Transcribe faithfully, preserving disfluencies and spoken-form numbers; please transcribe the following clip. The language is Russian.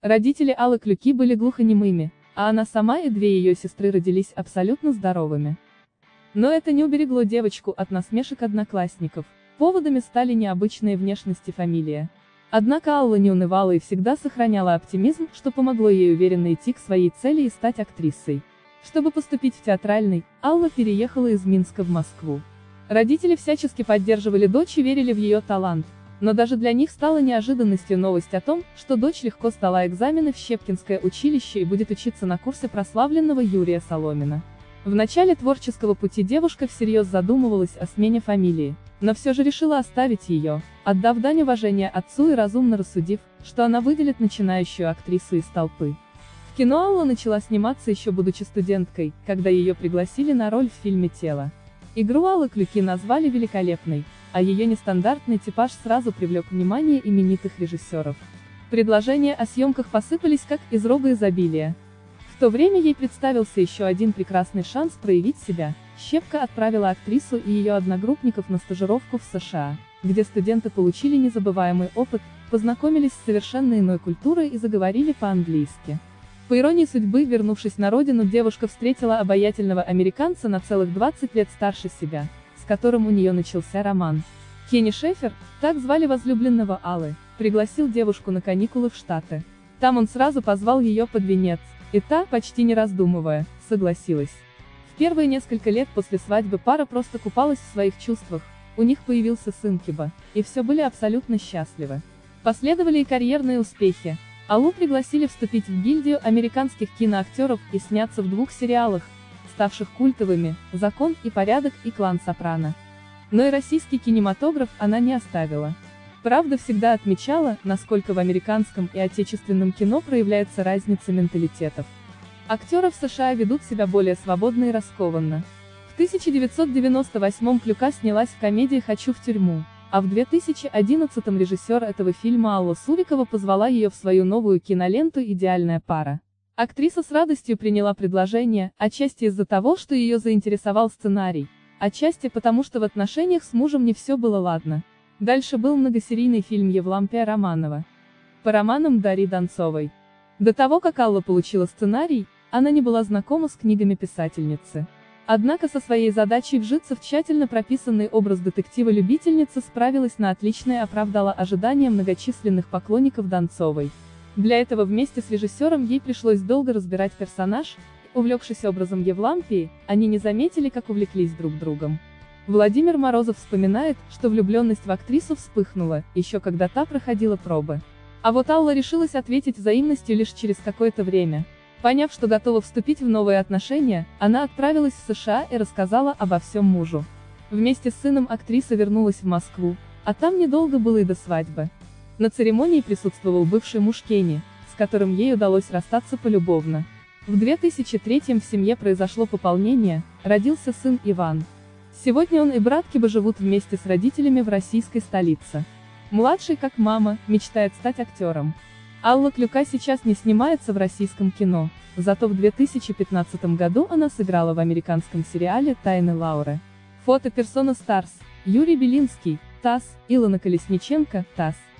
Родители Аллы Клюки были глухонемыми, а она сама и две ее сестры родились абсолютно здоровыми. Но это не уберегло девочку от насмешек одноклассников. Поводами стали необычные внешность и фамилия. Однако Алла не унывала и всегда сохраняла оптимизм, что помогло ей уверенно идти к своей цели и стать актрисой. Чтобы поступить в театральный, Алла переехала из Минска в Москву. Родители всячески поддерживали дочь и верили в ее талант, но даже для них стала неожиданностью новость о том, что дочь легко сдала экзамены в Щепкинское училище и будет учиться на курсе прославленного Юрия Соломина. В начале творческого пути девушка всерьез задумывалась о смене фамилии, но все же решила оставить ее, отдав дань уважения отцу и разумно рассудив, что она выделит начинающую актрису из толпы. В кино Алла начала сниматься еще будучи студенткой, когда ее пригласили на роль в фильме «Тело». Игру Аллы Клюки назвали великолепной, а ее нестандартный типаж сразу привлек внимание именитых режиссеров. Предложения о съемках посыпались как из рога изобилия. В то время ей представился еще один прекрасный шанс проявить себя. Щепка отправила актрису и ее одногруппников на стажировку в США, где студенты получили незабываемый опыт, познакомились с совершенно иной культурой и заговорили по-английски. По иронии судьбы, вернувшись на родину, девушка встретила обаятельного американца на целых двадцать лет старше себя, с которым у нее начался роман. Кенни Шефер, так звали возлюбленного Аллы, пригласил девушку на каникулы в Штаты. Там он сразу позвал ее под венец, и та, почти не раздумывая, согласилась. В первые несколько лет после свадьбы пара просто купалась в своих чувствах, у них появился сын Киба, и все были абсолютно счастливы. Последовали и карьерные успехи. Аллу пригласили вступить в гильдию американских киноактеров и сняться в двух сериалах, ставших культовыми, «Закон и порядок» и «Клан Сопрано». Но и российский кинематограф она не оставила. Правда всегда отмечала, насколько в американском и отечественном кино проявляется разница менталитетов. Актеры в США ведут себя более свободно и раскованно. В тысяча девятьсот девяносто восьмом Клюка снялась в комедии «Хочу в тюрьму», а в две тысячи одиннадцатом режиссер этого фильма Алла Сурикова позвала ее в свою новую киноленту «Идеальная пара». Актриса с радостью приняла предложение, отчасти из-за того, что ее заинтересовал сценарий, отчасти потому, что в отношениях с мужем не все было ладно. Дальше был многосерийный фильм Евлампия Романова. По романам Дарьи Донцовой. До того, как Алла получила сценарий, она не была знакома с книгами писательницы. Однако со своей задачей вжиться в тщательно прописанный образ детектива-любительницы справилась на отлично и оправдала ожидания многочисленных поклонников Донцовой. Для этого вместе с режиссером ей пришлось долго разбирать персонаж, и, увлекшись образом Евлампии, они не заметили, как увлеклись друг другом. Владимир Морозов вспоминает, что влюбленность в актрису вспыхнула, еще когда та проходила пробы. А вот Алла решилась ответить взаимностью лишь через какое-то время. Поняв, что готова вступить в новые отношения, она отправилась в США и рассказала обо всем мужу. Вместе с сыном актриса вернулась в Москву, а там недолго было и до свадьбы. На церемонии присутствовал бывший муж Кенни, с которым ей удалось расстаться полюбовно. В две тысячи третьем в семье произошло пополнение, родился сын Иван. Сегодня он и брат Киба живут вместе с родителями в российской столице. Младший, как мама, мечтает стать актером. Алла Клюка сейчас не снимается в российском кино, зато в две тысячи пятнадцатом году она сыграла в американском сериале «Тайны Лауры». Фото персона Старс, Юрий Белинский, ТАСС, Илона Колесниченко, ТАСС.